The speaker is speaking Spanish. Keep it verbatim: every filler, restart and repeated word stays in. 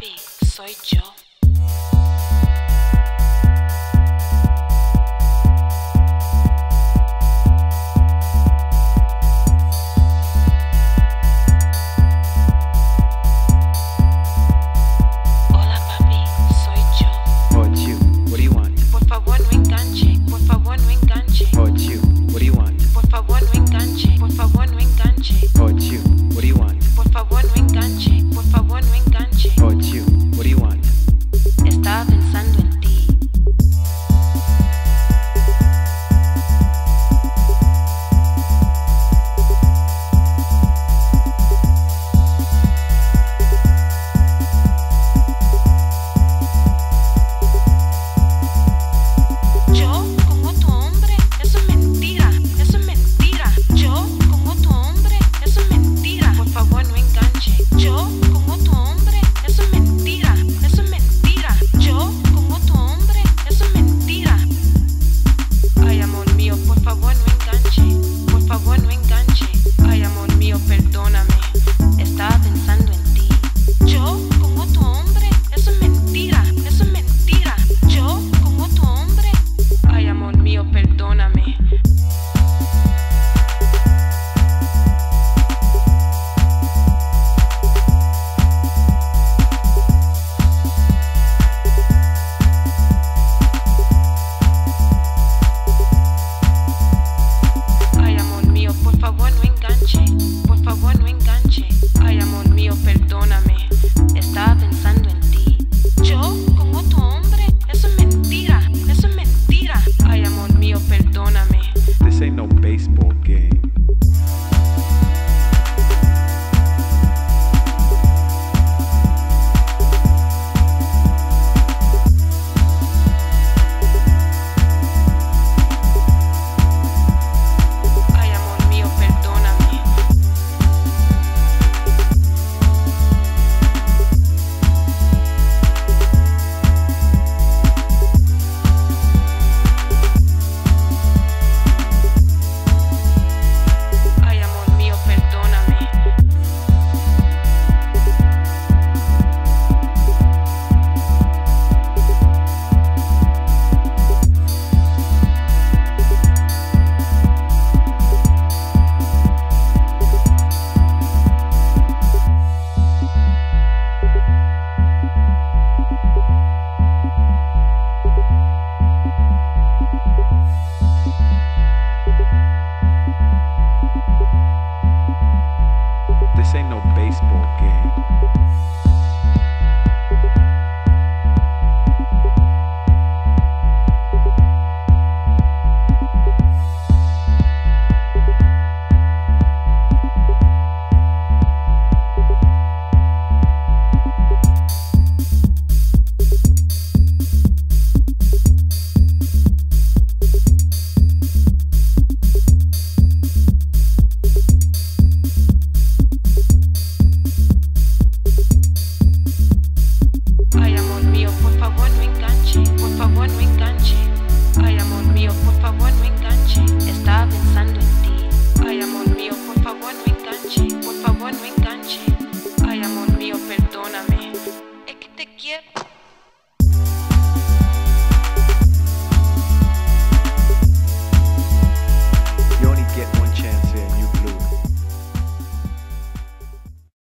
papi, soy yo. Hola papi, soy yo. Oh, it's you. What do you want? Por favor no enganche, por favor no enganche. Oh, it's you. What do you want? Por favor no enganche, por favor no enganche. Oh, it's you. What do you want? Por favor no enganche, por favor no enganche. Oh, it's you. What do you want? Estaba pensando en ti. Yo como tu hombre, eso es mentira, eso es mentira. Yo como tu hombre, eso es mentira. Por favor no enganche. Yo como tu hombre, eso es mentira, eso es mentira. Yo como tu hombre, eso es mentira. Ay, amor mío, por favor no enganche, por favor no enganche. Ay, amor mío, perdóname, estaba pensando en ti. Yo como tu hombre, eso es mentira, eso es mentira. Yo como tu hombre. Ay, amor mío, perdóname. Ay, amor mío, por favor no enganche, por favor no enganche. Ay, amor mío, perdóname, estaba pensando en ti. Yo como tu hombre, eso es mentira, eso es mentira. Ay, amor mío, perdóname. This ain't no baseball game. Ay, amor mío, perdóname. Ay, amor mío, perdóname. This ain't no baseball game. Ay, amor mío, por favor no enganche, por favor no enganche. Ay, amor mío, por favor no enganche, estaba pensando en ti. Ay, amor mío, por favor no enganche, por favor no enganche. Ay, amor mío, perdóname. Es que te quiero.